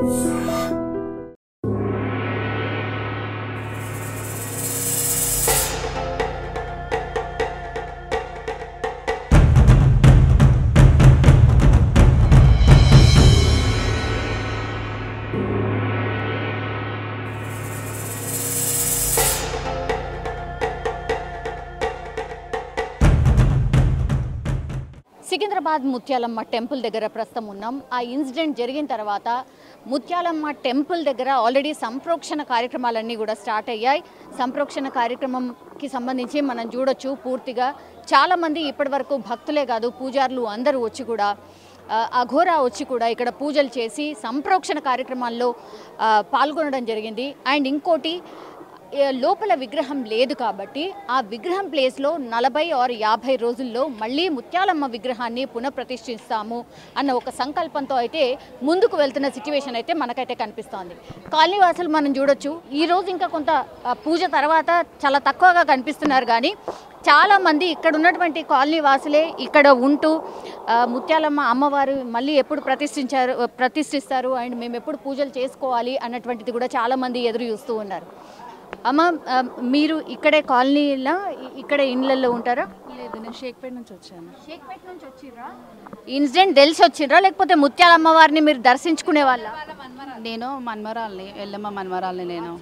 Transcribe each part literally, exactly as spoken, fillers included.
Secunderabad Mutyalamma temple దగ్గర ప్రస్తుతం ఉన్నాం. ఆ ఇన్సిడెంట్ జరిగిన తర్వాత ముత్యాలమ్మ టెంపుల్ దగ్గర ఆల్రెడీ సంప్రోక్షణ కార్యక్రమాలన్నీ కూడా స్టార్ట్ అయ్యాయి. సంప్రోక్షణ కార్యక్రమంకి సంబంధించి మనం చూడొచ్చు పూర్తిగా చాలామంది ఇప్పటి వరకు భక్తులే కాదు పూజారులు అందరూ వచ్చి కూడా అఘోరా వచ్చి కూడా ఇక్కడ పూజలు చేసి సంప్రోక్షణ కార్యక్రమాల్లో పాల్గొనడం జరిగింది. అండ్ ఇంకోటి లోపల విగ్రహం లేదు కాబట్టి ఆ విగ్రహం ప్లేస్లో నలభై ఆరు యాభై రోజుల్లో మళ్ళీ ముత్యాలమ్మ విగ్రహాన్ని పునఃప్రతిష్ఠిస్తాము అన్న ఒక సంకల్పంతో అయితే ముందుకు వెళ్తున్న సిచ్యువేషన్ అయితే మనకైతే కనిపిస్తోంది. కాలనీవాసులు మనం చూడొచ్చు ఈరోజు ఇంకా కొంత పూజ తర్వాత చాలా తక్కువగా కనిపిస్తున్నారు, కానీ చాలామంది ఇక్కడ ఉన్నటువంటి కాలనీ వాసులే ఇక్కడ ఉంటూ ముత్యాలమ్మ అమ్మవారు మళ్ళీ ఎప్పుడు ప్రతిష్ఠించారు ప్రతిష్ఠిస్తారు అండ్ మేము ఎప్పుడు పూజలు చేసుకోవాలి అన్నటువంటిది కూడా చాలామంది ఎదురు చూస్తూ ఉన్నారు. అమ్మ, మీరు ఇక్కడే కాలనీలో ఇక్కడే ఇండ్లలో ఉంటారా? లేదు, నేను షేక్పేట నుంచి వచ్చాను. షేక్పేట నుంచి వచ్చిర్రా? ఇన్సిడెంట్ తెలిసి వచ్చిర్రా లేకపోతే ముత్యాలమ్మ వారిని మీరు దర్శించుకునే వాళ్ళ? నేను మన్మరాల్ని, ఎల్లమ్మ మన్మరాల్ని. నేను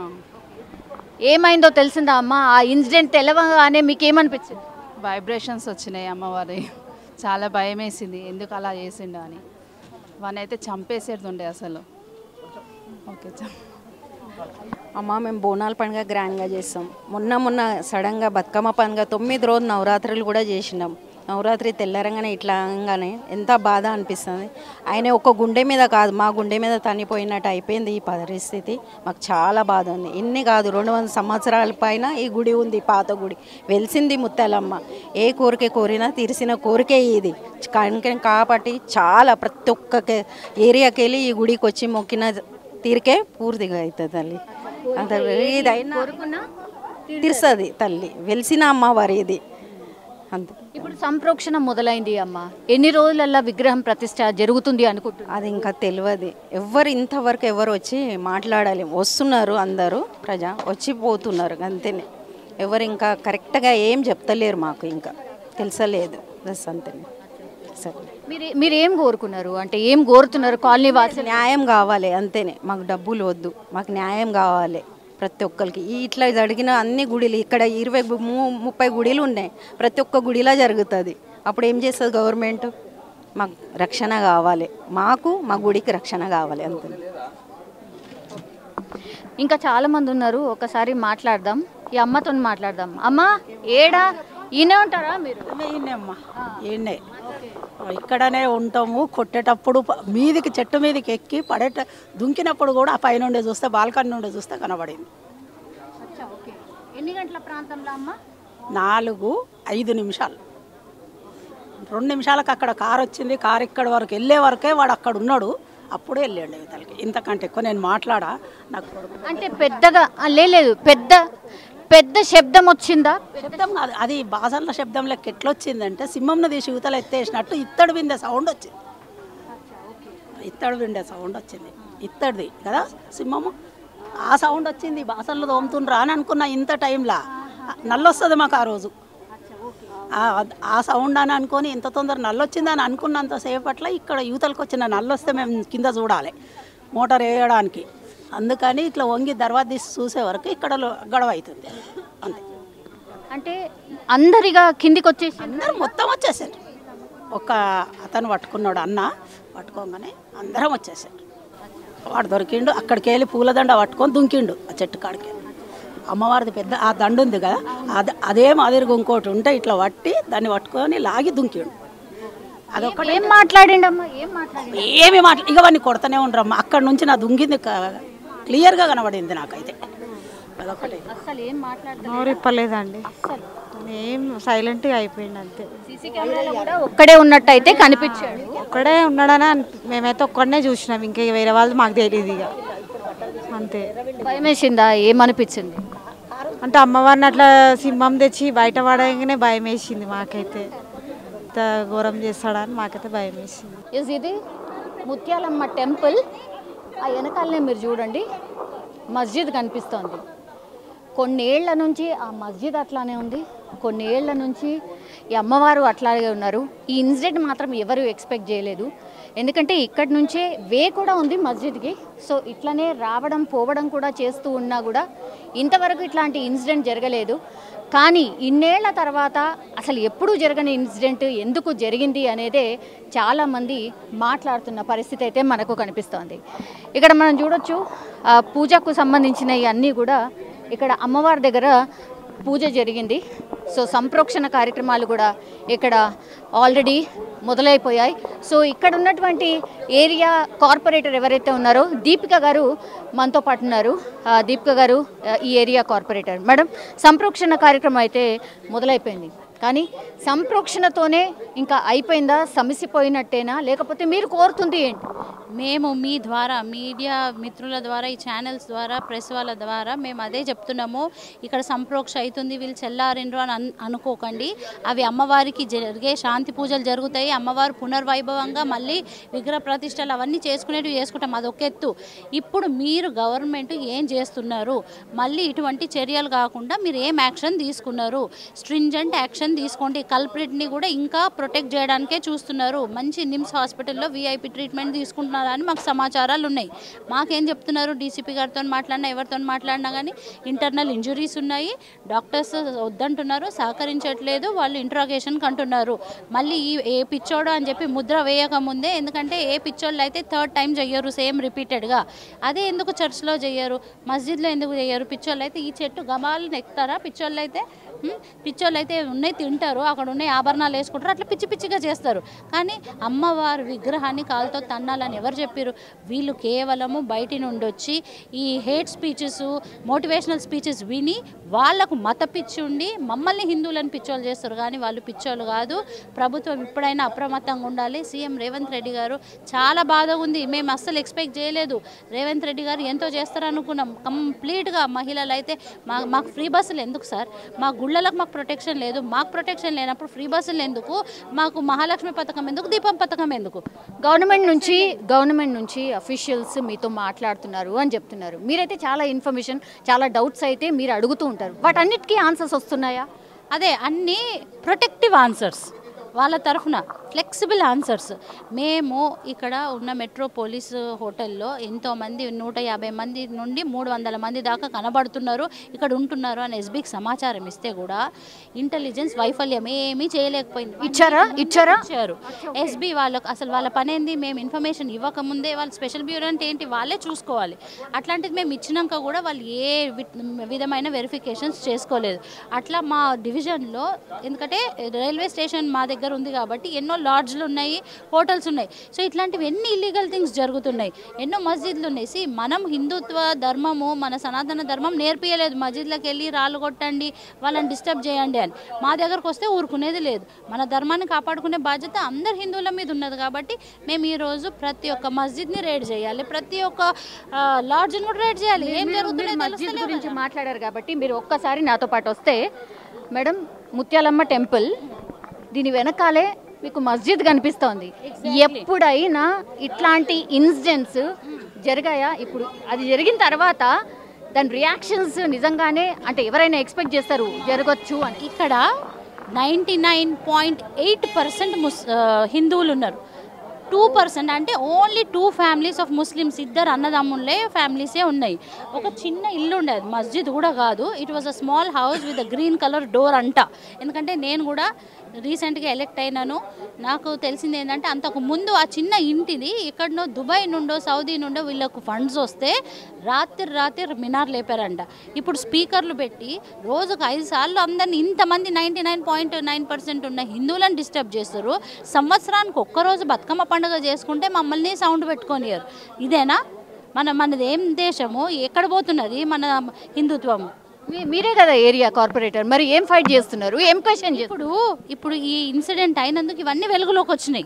ఏమైందో తెలిసిందా అమ్మ? ఆ ఇన్సిడెంట్ తెలవగానే మీకు ఏమనిపించింది? వైబ్రేషన్స్ వచ్చినాయి అమ్మవారి. చాలా భయం వేసింది, ఎందుకు అలా చేసిండు అని. వాడిని అయితే చంపేసేది ఉండే అసలు. ఓకే అమ్మ, మేము బోనాల పండుగ గ్రాండ్గా చేస్తాం. మొన్న మొన్న సడన్గా బతుకమ్మ పండుగ తొమ్మిది రోజు నవరాత్రులు కూడా చేసినాం. నవరాత్రి తెల్లరంగానే ఇట్లా అనగానే ఎంత బాధ అనిపిస్తుంది. ఆయన ఒక గుండె మీద కాదు, మా గుండె మీద తనిపోయినట్టు అయిపోయింది ఈ పరిస్థితి. మాకు చాలా బాధ ఉంది. ఇన్ని కాదు, రెండు వందల సంవత్సరాల పైన ఈ గుడి ఉంది, పాత గుడి. వెలిసింది ముత్యాలమ్మ. ఏ కోరిక కోరినా తీర్చిన కోరికే ఇది కనుక కాబట్టి చాలా ప్రతి ఒక్క ఏరియాకి వెళ్ళి ఈ గుడికి వచ్చి మొక్కిన తీరికే పూర్తిగా అవుతుంది తల్లి. అంత ఏదైనా తీరుస్తుంది తల్లి, వెలిసిన అమ్మవారి ఇది. అంత ఇప్పుడు సంప్రోక్షణ మొదలైంది అమ్మ, ఎన్ని రోజులల్లా విగ్రహం ప్రతిష్ట జరుగుతుంది అనుకుంటున్నారు? అది ఇంకా తెలియదు. ఎవరు ఇంతవరకు ఎవరు వచ్చి మాట్లాడాలి, వస్తున్నారు అందరూ ప్రజా వచ్చి పోతున్నారు అంతేనే. ఎవరు ఇంకా కరెక్ట్గా ఏం చెప్తలేరు, మాకు ఇంకా తెలుసలేదు. బస్ అంతేనే. సరే, మీరు మీరు ఏం కోరుకున్నారు అంటే ఏం కోరుతున్నారు? కాలనీ వాసి న్యాయం కావాలి అంతేనే. మాకు డబ్బులు వద్దు, మాకు న్యాయం కావాలి ప్రతి ఒక్కరికి. ఇట్లా జరిగిన అన్ని గుడిలు ఇక్కడ ఇరవై ముప్పై గుడిలు ఉన్నాయి, ప్రతి ఒక్క గుడిలా జరుగుతుంది. అప్పుడు ఏం చేస్తుంది గవర్నమెంట్? మాకు రక్షణ కావాలి, మాకు మా గుడికి రక్షణ కావాలి అంతే. ఇంకా చాలామంది ఉన్నారు, ఒకసారి మాట్లాడదాం. ఈ అమ్మతో మాట్లాడదాం. అమ్మ, ఏడా ఈయనే ఉంటారా మీరు? ఈయనమ్మా, ఈయనే. ఇక్కడనే ఉంటాము. కొట్టేటప్పుడు మీదికి చెట్టు మీదకి ఎక్కి పడేట దుంకినప్పుడు కూడా ఆ పై నుండి చూస్తే బాల్కనీ నుండి చూస్తే కనబడింది. ఎన్ని గంటల ప్రాంతంలో అమ్మ? నాలుగు ఐదు నిమిషాలు రెండు నిమిషాలకు అక్కడ కారు వచ్చింది. కారు ఇక్కడ వరకు వెళ్ళే వరకే వాడు అక్కడ ఉన్నాడు, అప్పుడే వెళ్ళండి ఇవతలకి. ఇంతకంటే ఎక్కువ నేను మాట్లాడా నాకు అంటే పెద్దగా లేదు, పెద్ద పెద్ద శబ్దం వచ్చిందా? శబ్దం కాదు, అది బాసన్ల శబ్దం లెక్క ఎట్లా వచ్చిందంటే సింహంను తీసి యువతలు ఎత్తేసినట్టు ఇత్తడి విండే సౌండ్ వచ్చింది. ఇత్తడి విండే సౌండ్ వచ్చింది, ఇత్తడిది కదా సింహము. ఆ సౌండ్ వచ్చింది. బాసన్లు తోముతుండ్రా అని అనుకున్నా. ఇంత టైంలో నల్లొస్తుంది మాకు ఆ రోజు. ఆ సౌండ్ అని అనుకొని ఇంత తొందర నల్లొచ్చిందని అనుకున్నంతసేపట్ల ఇక్కడ యువతలకు వచ్చిన నల్లొస్తే మేము కింద చూడాలి మోటార్ వేయడానికి. అందుకని ఇట్లా వంగి దర్వాజ తీసి చూసే వరకు ఇక్కడ గొడవ అవుతుంది అంతే. అంటే అందరిగా కిందికి వచ్చేసి అందరూ మొత్తం వచ్చేసారు. ఒక అతను పట్టుకున్నాడు, అన్న పట్టుకోగానే అందరం వచ్చేసారు. వాడు దొరికిండు, అక్కడికి వెళ్ళి పూలదండ పట్టుకొని దుంకిండు ఆ చెట్టు కాడికి. అమ్మవారిది పెద్ద ఆ దండు ఉంది కదా, అది అదే మాదిరిగా ఇంకోటి ఉంటే ఇట్లా పట్టి దాన్ని పట్టుకొని లాగి దుంకిండు. అదొక్కటి. ఏం మాట్లాడిండమ్మా? ఏం మాట్లాడి ఏమి మాట్లా ఇక వాడిని కొడతానే ఉండరమ్మా. అక్కడ నుంచి నా దుంగింది క్లియర్గా కనబడింది నాకైతే. అదొకటి. అసలు ఏం మాట్లాడలేదు, నోరు ఇప్పలేదండి, ఏం సైలెంట్గా అయిపోయింది అంతే. సీసీ కెమెరాలో కూడా ఒక్కడే ఉన్నట్టయితే కనిపించాడు. ఒక్కడే ఉన్నాడని మేమైతే ఒక్కడనే చూసినాం, ఇంకా వేరే వాళ్ళు మాకు తెలియదు ఇక అంతే. భయం వేసిందా? ఏమనిపించింది? అంటే అమ్మవారిని అట్లా సింహం తెచ్చి బయట పడగానే భయం వేసింది మాకైతే. ఇంత ఘోరం చేస్తాడని మాకైతే భయం వేసింది. ఇది ముత్యాలమ్మ టెంపుల్. ఆ వెనకాలనే మీరు చూడండి మస్జిద్ కనిపిస్తోంది. కొన్నేళ్ల నుంచి ఆ మస్జిద్ అట్లానే ఉంది, కొన్నేళ్ల నుంచి ఈ అమ్మవారు అట్లాగే ఉన్నారు. ఈ ఇన్సిడెంట్ మాత్రం ఎవరు ఎక్స్పెక్ట్ చేయలేదు, ఎందుకంటే ఇక్కడి నుంచే వే కూడా ఉంది మస్జిద్కి. సో ఇట్లనే రావడం పోవడం కూడా చేస్తూ ఉన్నా కూడా ఇంతవరకు ఇట్లాంటి ఇన్సిడెంట్ జరగలేదు. కానీ ఇన్నేళ్ల తర్వాత అసలు ఎప్పుడూ జరగని ఇన్సిడెంట్ ఎందుకు జరిగింది అనేదే చాలామంది మాట్లాడుతున్న పరిస్థితి అయితే మనకు కనిపిస్తోంది. ఇక్కడ మనం చూడొచ్చు పూజకు సంబంధించిన ఇవన్నీ కూడా ఇక్కడ అమ్మవారి దగ్గర పూజ జరిగింది. సో సంప్రోక్షణ కార్యక్రమాలు కూడా ఇక్కడ ఆల్రెడీ మొదలైపోయాయి. సో ఇక్కడ ఉన్నటువంటి ఏరియా కార్పొరేటర్ ఎవరైతే ఉన్నారో దీపిక గారు మనతో పాటు ఉన్నారు. దీపిక గారు ఈ ఏరియా కార్పొరేటర్. మేడం, సంప్రోక్షణ కార్యక్రమం అయితే మొదలైపోయింది, కానీ సంప్రోక్షణతోనే ఇంకా అయిపోయిందా, సమసిపోయినట్టేనా, లేకపోతే మీరు కోరుతుంది ఏంటి? మేము మీ ద్వారా మీడియా మిత్రుల ద్వారా ఈ ఛానల్స్ ద్వారా ప్రెస్ వాళ్ళ ద్వారా మేము అదే చెప్తున్నాము. ఇక్కడ సంప్రోక్ష అవుతుంది, వీళ్ళు చెల్లారిండ్రు అని అన్ అనుకోకండి. అవి అమ్మవారికి జరిగే శాంతి పూజలు జరుగుతాయి. అమ్మవారు పునర్వైభవంగా మళ్ళీ విగ్రహ ప్రతిష్టలు అవన్నీ చేసుకునేవి చేసుకుంటాం, అదొక ఎత్తు. ఇప్పుడు మీరు గవర్నమెంట్ ఏం చేస్తున్నారు, మళ్ళీ ఇటువంటి చర్యలు కాకుండా మీరు ఏం యాక్షన్ తీసుకున్నారు? స్ట్రింజెంట్ యాక్షన్ తీసుకోండి. కల్ప్రిట్ని కూడా ఇంకా ప్రొటెక్ట్ చేయడానికే చూస్తున్నారు. మంచి నిమ్స్ హాస్పిటల్లో వీఐపీ ట్రీట్మెంట్ తీసుకుంటున్నారు అని మాకు సమాచారాలు ఉన్నాయి. మాకేం చెప్తున్నారు, డీసీపీ గారితో మాట్లాడినా ఎవరితో మాట్లాడినా కానీ ఇంటర్నల్ ఇంజురీస్ ఉన్నాయి, డాక్టర్స్ వద్దంటున్నారు, సహకరించట్లేదు, వాళ్ళు ఇంట్రాగేషన్కి అంటున్నారు. మళ్ళీ ఈ ఏ పిచ్చోడు అని చెప్పి ముద్ర వేయకముందే, ఎందుకంటే ఏ పిచ్చోళ్ళు అయితే థర్డ్ టైం చెయ్యరు సేమ్ రిపీటెడ్గా. అదే ఎందుకు చర్చ్లో చెయ్యరు, మస్జిద్లో ఎందుకు చెయ్యరు? పిచ్చోళ్ళు అయితే ఈ చెట్టు గమాలను ఎక్కుతారా? పిచ్చోళ్ళు అయితే పిచ్చోళ్ళు అయితే ఉన్నాయి తింటారు, అక్కడ ఉన్నాయి ఆభరణాలు వేసుకుంటారు, అట్లా పిచ్చి పిచ్చిగా చేస్తారు. కానీ అమ్మవారి విగ్రహాన్ని కాలుతో తన్నాలని ఎవరు చెప్పారు? వీళ్ళు కేవలము బయటి నుండి వచ్చి ఈ హేట్ స్పీచెస్ మోటివేషనల్ స్పీచెస్ విని వాళ్లకు మత పిచ్చి ఉండి మమ్మల్ని హిందువులను పిచ్చోళ్ళు చేస్తారు. కానీ వాళ్ళు పిచ్చోళ్ళు కాదు. ప్రభుత్వం ఇప్పుడైనా అప్రమత్తంగా ఉండాలి. సీఎం రేవంత్ రెడ్డి గారు చాలా బాధగా ఉంది, మేము అస్సలు ఎక్స్పెక్ట్ చేయలేదు. రేవంత్ రెడ్డి గారు ఎంతో చేస్తారనుకున్నాం. కంప్లీట్గా మహిళలు అయితే మా మాకు ఫ్రీ బస్సులు ఎందుకు సార్? మా గుళ్ళలకు మాకు ప్రొటెక్షన్ లేదు. మాకు ప్రొటెక్షన్ లేనప్పుడు ఫ్రీ బస్సులు ఎందుకు? మాకు మహాలక్ష్మి పథకం ఎందుకు? దీపం పథకం ఎందుకు? గవర్నమెంట్ నుంచి గవర్నమెంట్ నుంచి అఫీషియల్స్ మీతో మాట్లాడుతున్నారు అని చెప్తున్నారు. మీరైతే చాలా ఇన్ఫర్మేషన్, చాలా డౌట్స్ అయితే మీరు అడుగుతూ ఉంటారు. వాటన్నిటికీ ఆన్సర్స్ వస్తున్నాయా? అదే అన్ని ప్రొటెక్టివ్ ఆన్సర్స్, వాళ్ళ తరఫున ఫ్లెక్సిబుల్ ఆన్సర్స్. మేము ఇక్కడ ఉన్న మెట్రో పోలీస్ హోటల్లో ఎంతోమంది నూట యాభై మంది నుండి మూడు వందల మంది దాకా కనబడుతున్నారు, ఇక్కడ ఉంటున్నారు అని ఎస్బీకి సమాచారం ఇస్తే కూడా ఇంటెలిజెన్స్ వైఫల్యం ఏమీ చేయలేకపోయింది. ఇచ్చారా ఇచ్చారా ఇచ్చారు ఎస్బీ వాళ్ళకు. అసలు వాళ్ళ పని ఏంది? మేము ఇన్ఫర్మేషన్ ఇవ్వకముందే వాళ్ళు స్పెషల్ బ్యూరో అంటే ఏంటి వాళ్ళే చూసుకోవాలి. అట్లాంటిది మేము ఇచ్చినాక కూడా వాళ్ళు ఏ విధమైన వెరిఫికేషన్స్ చేసుకోలేదు. అట్లా మా డివిజన్లో, ఎందుకంటే రైల్వే స్టేషన్ మా దగ్గర ఉంది కాబట్టి ఎన్నో లాడ్జ్లు ఉన్నాయి, హోటల్స్ ఉన్నాయి. సో ఇట్లాంటివి ఎన్ని ఇల్లీగల్ థింగ్స్ జరుగుతున్నాయి, ఎన్నో మస్జిద్లు ఉన్నాయి. సి మనం హిందుత్వ ధర్మము, మన సనాతన ధర్మం నేర్పియలేదు మస్జిద్లకు వెళ్ళి రాళ్ళు కొట్టండి, వాళ్ళని డిస్టర్బ్ చేయండి అని. మా దగ్గరకు వస్తే ఊరుకునేది లేదు. మన ధర్మాన్ని కాపాడుకునే బాధ్యత అందరు హిందువుల మీద ఉన్నది. కాబట్టి మేము ఈరోజు ప్రతి ఒక్క మస్జిద్ని రేడ్ చేయాలి, ప్రతి ఒక్క లాడ్జ్ని కూడా రేడ్ చేయాలి. ఏం జరుగుతుంది మస్జిద్ గురించి మాట్లాడారు కాబట్టి మీరు ఒక్కసారి నాతో పాటు వస్తే, మేడం ముత్యాలమ్మ టెంపుల్ దీని వెనకాలే మీకు మస్జిద్ కనిపిస్తోంది. ఎప్పుడైనా ఇట్లాంటి ఇన్సిడెంట్స్ జరిగాయా? ఇప్పుడు అది జరిగిన తర్వాత దాని రియాక్షన్స్ నిజంగానే అంటే ఎవరైనా ఎక్స్పెక్ట్ చేస్తారు జరగచ్చు అని? ఇక్కడ ninety nine point eight percent ముస్ హిందువులు ఉన్నారు. టూ పర్సెంట్ అంటే only two families of Muslims, ఇద్దరు అన్నదమ్ములే ఫ్యామిలీసే ఉన్నాయి. ఒక చిన్న ఇల్లు ఉండేది, మస్జిద్ కూడా కాదు. It was a small house with a green colour door అంట. ఎందుకంటే నేను కూడా రీసెంట్గా ఎలెక్ట్ అయినాను, నాకు తెలిసింది ఏంటంటే అంతకు ముందు ఆ చిన్న ఇంటిది ఎక్కడనో దుబాయ్ నుండో సౌదీ నుండో వీళ్ళకు ఫండ్స్ వస్తే రాత్రి రాత్రి మినార్ లేపారంట. ఇప్పుడు స్పీకర్లు పెట్టి రోజుకు ఐదు సార్లు అందరినీ ఇంతమంది ninety nine point nine percent ఉన్న హిందువులను డిస్టర్బ్ చేస్తారు. సంవత్సరానికి ఒక్కరోజు బతుకమ్మ పండుగ చేసుకుంటే మమ్మల్ని సౌండ్ పెట్టుకొనియారు. ఇదేనా మన మనది? ఏం దేశము? ఎక్కడ పోతున్నది మన హిందుత్వము? మీరే కదా ఏరియా కార్పొరేటర్, మరి ఏం ఫైట్ చేస్తున్నారు, ఏం క్వశ్చన్? ఇప్పుడు ఇప్పుడు ఈ ఇన్సిడెంట్ అయినందుకు ఇవన్నీ వెలుగులోకి వచ్చినాయి.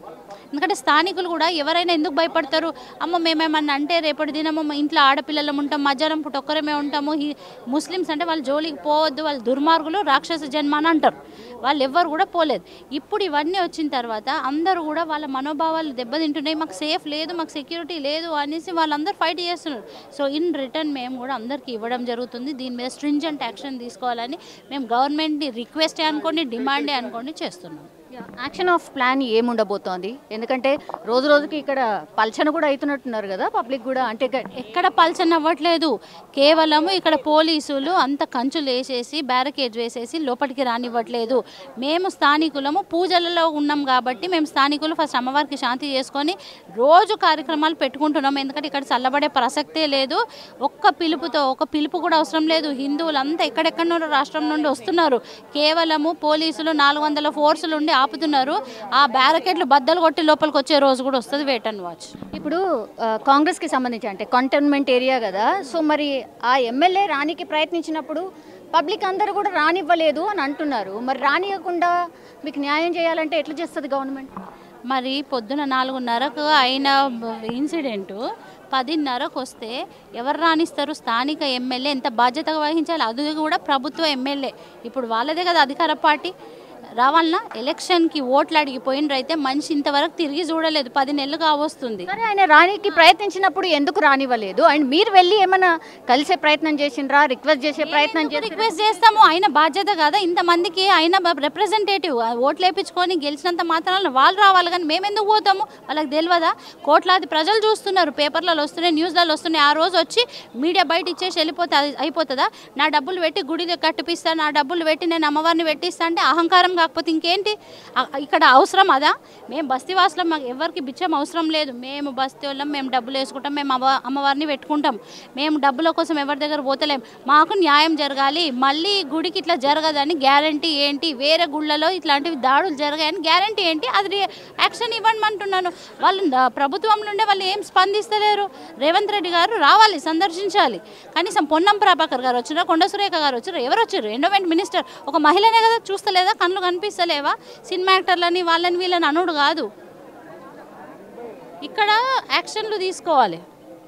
ఎందుకంటే స్థానికులు కూడా ఎవరైనా ఎందుకు భయపడతారు, అమ్మ మేమేమన్నా అంటే రేపటి దినము ఇంట్లో ఆడపిల్లలం ఉంటాం, మధ్యాహ్నం పూట ఒక్కరమే ఉంటాము, ఈ ముస్లిమ్స్ అంటే వాళ్ళు జోలికి పోవద్దు, వాళ్ళు దుర్మార్గులు, రాక్షస జన్మ అని అంటారు. వాళ్ళు ఎవ్వరు కూడా పోలేదు. ఇప్పుడు ఇవన్నీ వచ్చిన తర్వాత అందరూ కూడా వాళ్ళ మనోభావాలు దెబ్బతింటున్నాయి, మాకు సేఫ్ లేదు, మాకు సెక్యూరిటీ లేదు అనేసి వాళ్ళందరూ ఫైట్ చేస్తున్నారు. సో ఇన్ రిటర్న్ మేము కూడా అందరికీ ఇవ్వడం జరుగుతుంది. దీని మీద స్ట్రింజెంట్ యాక్షన్ తీసుకోవాలని మేము గవర్నమెంట్ని రిక్వెస్టే అనుకోండి, డిమాండే అనుకోండి చేస్తున్నాం. యాక్షన్ ఆఫ్ ప్లాన్ ఏముండబోతోంది? ఎందుకంటే రోజు రోజుకి ఇక్కడ పల్చన కూడా అవుతున్నట్టున్నారు కదా పబ్లిక్ కూడా, అంటే ఎక్కడ పల్చన అవ్వట్లేదు, కేవలము ఇక్కడ పోలీసులు అంత కంచులు వేసేసి బ్యారికేడ్ వేసేసి లోపలికి రానివ్వట్లేదు. మేము స్థానికులము పూజలలో ఉన్నాం కాబట్టి మేము స్థానికులు ఫస్ట్ అమ్మవారికి శాంతి చేసుకొని రోజు కార్యక్రమాలు పెట్టుకుంటున్నాం. ఎందుకంటే ఇక్కడ చల్లబడే ప్రసక్తే లేదు. ఒక్క పిలుపుతో ఒక పిలుపు కూడా అవసరం లేదు. హిందువులు అంతా ఎక్కడెక్కడ నుండి రాష్ట్రం నుండి వస్తున్నారు. కేవలము పోలీసులు నాలుగు వందల ఫోర్సులు ఉండి ఆపుతున్నారు. ఆ బ్యారికేడ్లు బద్దలు కొట్టి లోపలికి వచ్చే రోజు కూడా వస్తుంది. Wait and watch. ఇప్పుడు కాంగ్రెస్కి సంబంధించి అంటే కంటోన్మెంట్ ఏరియా కదా, సో మరి ఆ ఎమ్మెల్యే రానికి ప్రయత్నించినప్పుడు పబ్లిక్ అందరూ కూడా రానివ్వలేదు అని అంటున్నారు. మరి రానియకుండా మీకు న్యాయం చేయాలంటే ఎట్లా చేస్తుంది గవర్నమెంట్? మరి పొద్దున నాలుగున్నరకు అయిన ఇన్సిడెంటు పదిన్నరకు వస్తే ఎవరు రాణిస్తారు? స్థానిక ఎమ్మెల్యే ఎంత బాధ్యతగా వహించాలి, అది కూడా ప్రభుత్వ ఎమ్మెల్యే. ఇప్పుడు వాళ్ళదే కదా అధికార పార్టీ. రావాలన్నా ఎలక్షన్కి ఓట్లు అడిగిపోయినరు అయితే మనిషి ఇంతవరకు తిరిగి చూడలేదు, పది నెలలు కావస్తుంది. సరే, ఆయన రానికి ప్రయత్నించినప్పుడు ఎందుకు రానివ్వలేదు? అండ్ మీరు వెళ్ళి ఏమైనా కలిసే ప్రయత్నం చేసిండ్రా, రిక్వెస్ట్ చేసే ప్రయత్నం చేసి? రిక్వెస్ట్ చేస్తాము, ఆయన బాధ్యత కదా. ఇంతమందికి ఆయన రిప్రజెంటేటివ్, ఓట్లు వేయించుకొని గెలిచినంత మాత్రాన వాళ్ళు రావాలి, కానీ మేము ఎందుకు పోతాము? వాళ్ళకి తెలియదా? కోట్లాది ప్రజలు చూస్తున్నారు, పేపర్లలో వస్తున్నాయి, న్యూస్లలో వస్తున్నాయి. ఆ రోజు వచ్చి మీడియా బయట ఇచ్చేసి వెళ్ళిపోతే అయిపోతుందా? నా డబ్బులు పెట్టి గుడిలో కట్టిపిస్తాను, నా డబ్బులు పెట్టి నేను అమ్మవారిని పెట్టిస్తా అంటే అహంకారం కాకపోతే ఇంకేంటి? ఇక్కడ అవసరం అదా? మేము బస్తీవాసులం, మాకు ఎవరికి బిచ్చం అవసరం లేదు. మేము బస్తీ వాళ్ళం, మేము డబ్బులు వేసుకుంటాం, మేము అమ్మ అమ్మవారిని పెట్టుకుంటాం. మేము డబ్బుల కోసం ఎవరి దగ్గర పోతలేం. మాకు న్యాయం జరగాలి. మళ్ళీ గుడికి ఇట్లా జరగదని గ్యారంటీ ఏంటి? వేరే గుళ్ళలో ఇట్లాంటివి దాడులు జరగాయని గ్యారంటీ ఏంటి? అది యాక్షన్ ఇవ్వండి అంటున్నాను. వాళ్ళు ప్రభుత్వం నుండే వాళ్ళు ఏం స్పందిస్తలేరు. రేవంత్ రెడ్డి గారు రావాలి, సందర్శించాలి. కనీసం పొన్నం ప్రభాకర్ గారు వచ్చారా, కొండ సురేఖ గారు వచ్చారు, ఎవరు వచ్చారు? ఎండోమెంట్ మినిస్టర్ ఒక మహిళనే కదా, చూస్తలేదా? కళ్ళు కనిపిస్తలేవా? సినిమా యాక్టర్లని వాళ్ళని వీళ్ళని అనుడు కాదు, ఇక్కడ యాక్షన్లు తీసుకోవాలి.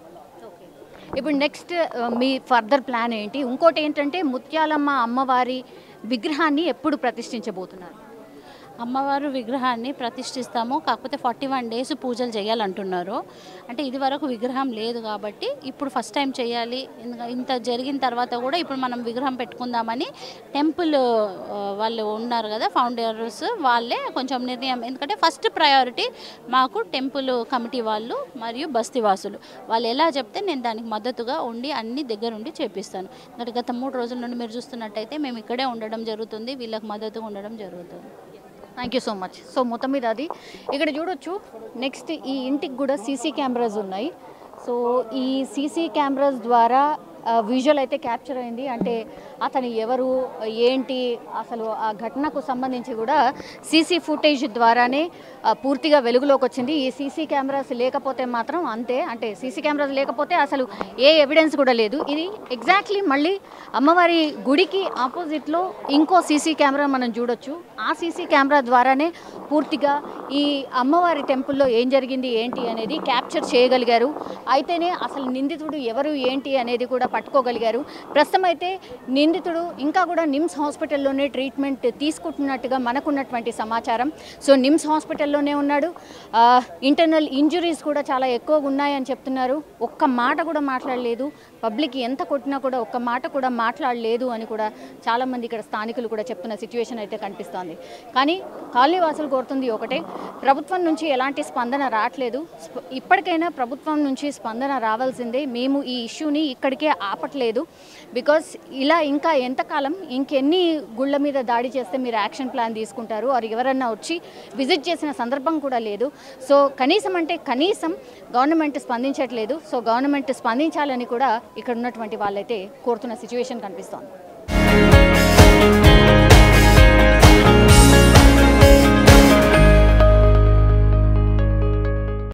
ఇప్పుడు నెక్స్ట్ మీ ఫర్దర్ ప్లాన్ ఏంటి? ఇంకోటి ఏంటంటే ముత్యాలమ్మ అమ్మవారి విగ్రహాన్ని ఎప్పుడు ప్రతిష్ఠించబోతున్నారు? అమ్మవారు విగ్రహాన్ని ప్రతిష్ఠిస్తాము, కాకపోతే ఫార్టీ వన్ డేస్ పూజలు చేయాలంటున్నారు. అంటే ఇది వరకు విగ్రహం లేదు కాబట్టి ఇప్పుడు ఫస్ట్ టైం చేయాలి. ఇంత జరిగిన తర్వాత కూడా ఇప్పుడు మనం విగ్రహం పెట్టుకుందామని టెంపుల్ వాళ్ళు ఉన్నారు కదా ఫౌండర్స్, వాళ్ళే కొంచెం నిర్ణయం. ఎందుకంటే ఫస్ట్ ప్రయారిటీ మాకు టెంపుల్ కమిటీ వాళ్ళు మరియు బస్తీవాసులు వాళ్ళు ఎలా చెప్తే నేను దానికి మద్దతుగా ఉండి అన్ని దగ్గరుండి చేపిస్తాను. ఎందుకంటే గత మూడు రోజుల నుండి మీరు చూస్తున్నట్టయితే మేము ఇక్కడే ఉండడం జరుగుతుంది, వీళ్ళకి మద్దతుగా ఉండడం జరుగుతుంది. Thank you so much. So మొత్తం మీద అది ఇక్కడ చూడొచ్చు. నెక్స్ట్ ఈ ఇంటికి కూడా సీసీ కెమెరాస్ ఉన్నాయి. సో ఈ సీసీ కెమెరాస్ ద్వారా విజువల్ అయితే క్యాప్చర్ అయింది. అంటే అతను ఎవరు ఏంటి అసలు ఆ ఘటనకు సంబంధించి కూడా సీసీ ఫుటేజ్ ద్వారానే పూర్తిగా వెలుగులోకి వచ్చింది. ఈ సీసీ కెమెరాస్ లేకపోతే మాత్రం అంతే, అంటే సీసీ కెమెరాస్ లేకపోతే అసలు ఏ ఎవిడెన్స్ కూడా లేదు. ఇది ఎగ్జాక్ట్లీ మళ్ళీ అమ్మవారి గుడికి ఆపోజిట్లో ఇంకో సీసీ కెమెరా మనం చూడొచ్చు. ఆ సీసీ కెమెరా ద్వారానే పూర్తిగా ఈ అమ్మవారి టెంపుల్లో ఏం జరిగింది ఏంటి అనేది క్యాప్చర్ చేయగలిగారు. అయితేనే అసలు నిందితుడు ఎవరు ఏంటి అనేది కూడా పట్టుకోగలిగారు. ప్రస్తుతం అయితే నిందితుడు ఇంకా కూడా నిమ్స్ హాస్పిటల్లోనే ట్రీట్మెంట్ తీసుకుంటున్నట్టుగా మనకున్నటువంటి సమాచారం. సో నిమ్స్ హాస్పిటల్లోనే ఉన్నాడు. ఇంటర్నల్ ఇంజురీస్ కూడా చాలా ఎక్కువగా ఉన్నాయని చెప్తున్నారు. ఒక్క మాట కూడా మాట్లాడలేదు, పబ్లిక్ ఎంత కొట్టినా కూడా ఒక్క మాట కూడా మాట్లాడలేదు అని కూడా చాలామంది ఇక్కడ స్థానికులు కూడా చెప్తున్న సిచ్యువేషన్ అయితే కనిపిస్తోంది. కానీ కాలనీ వాసులు కోరుతుంది ఒకటే, ప్రభుత్వం నుంచి ఎలాంటి స్పందన రావట్లేదు. ఇప్పటికైనా ప్రభుత్వం నుంచి స్పందన రావాల్సిందే. మేము ఈ ఇష్యూని ఇక్కడికే ఆపట్లేదు. బికాస్ ఇలా ఇంకా ఎంతకాలం ఇంకెన్ని గుళ్ళ మీద దాడి చేస్తే మీరు యాక్షన్ ప్లాన్ తీసుకుంటారు? వారు ఎవరన్నా వచ్చి విజిట్ చేసిన సందర్భం కూడా లేదు. సో కనీసం అంటే కనీసం గవర్నమెంట్ స్పందించట్లేదు. సో గవర్నమెంట్ స్పందించాలని కూడా ఇక్కడ ఉన్నటువంటి వాళ్ళైతే కోరుతున్న సిచ్యువేషన్ కనిపిస్తోంది.